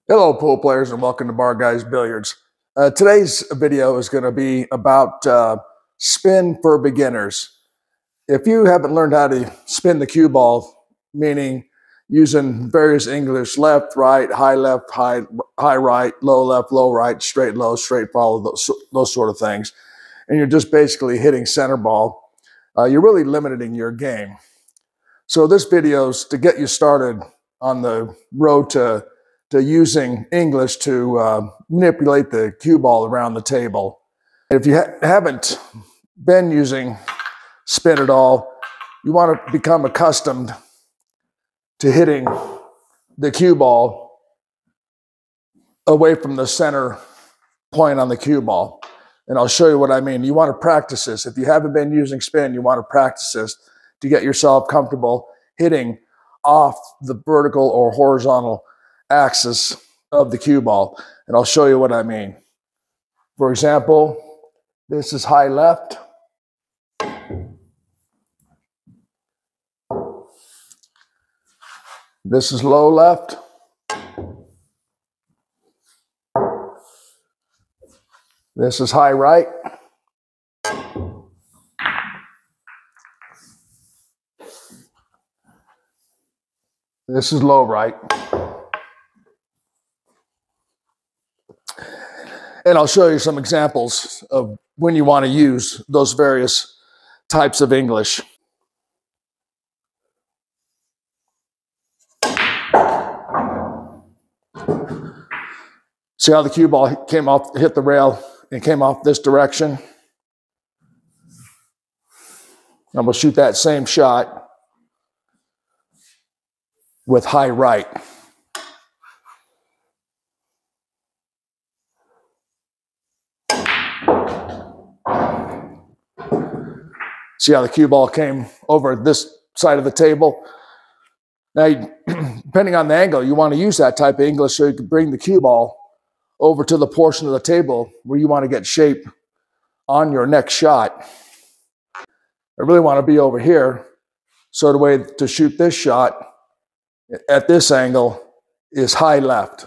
Hello, pool players, and welcome to Bar Guys Billiards. Today's video is going to be about spin for beginners. If you haven't learned how to spin the cue ball, meaning using various English left, right, high left, high right, low right, straight low, straight follow, those sort of things, and you're just basically hitting center ball, you're really limiting your game. So this video is to get you started on the road to using English to manipulate the cue ball around the table. If you haven't been using spin at all, you want to become accustomed to hitting the cue ball away from the center point on the cue ball. And I'll show you what I mean. You want to practice this. If you haven't been using spin, you want to practice this to get yourself comfortable hitting off the vertical or horizontal axis of the cue ball. And I'll show you what I mean. For example, this is high left. This is low left. This is high right. This is low right. And I'll show you some examples of when you want to use those various types of English. See how the cue ball came off, hit the rail, and came off this direction? I'm going to shoot that same shot with high right. See how the cue ball came over this side of the table? Now, depending on the angle, you want to use that type of English so you can bring the cue ball over to the portion of the table where you want to get shape on your next shot. I really want to be over here, so the way to shoot this shot at this angle is high left.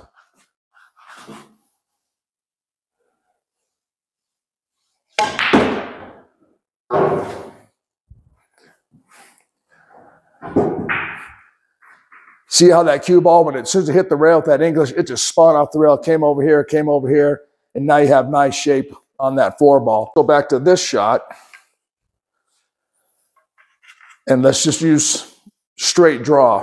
See how that cue ball, as soon as it hit the rail with that English, it just spun off the rail, came over here, and now you have nice shape on that four ball. Go back to this shot, and let's just use straight draw.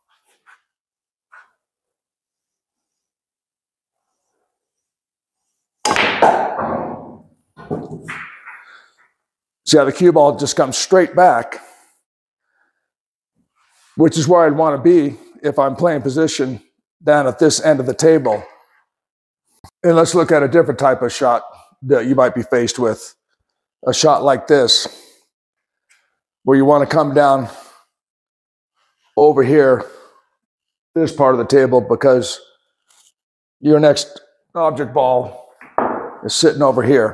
See how the cue ball just comes straight back, which is where I'd want to be if I'm playing position down at this end of the table. And let's look at a different type of shot that you might be faced with. A shot like this, where you want to come down over here, this part of the table, because your next object ball is sitting over here.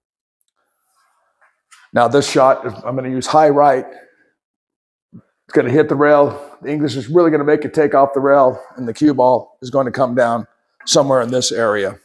Now this shot, I'm going to use high right. It's going to hit the rail. The English is really going to make it take off the rail, and the cue ball is going to come down somewhere in this area.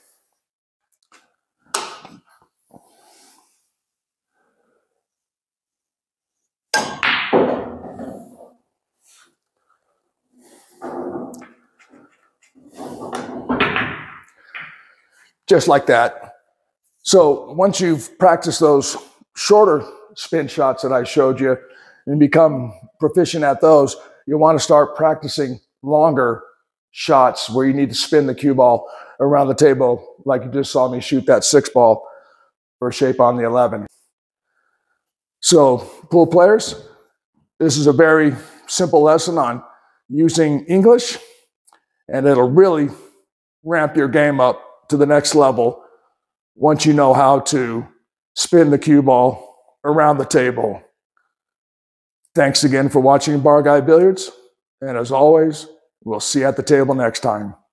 Just like that. So once you've practiced those shorter spin shots that I showed you and become proficient at those, you want to start practicing longer shots where you need to spin the cue ball around the table, like you just saw me shoot that 6 ball for shape on the 11. So, pool players, this is a very simple lesson on using English, and it'll really ramp your game up to the next level once you know how to spin the cue ball around the table. Thanks again for watching Bar Guy Billiards, and as always, we'll see you at the table next time.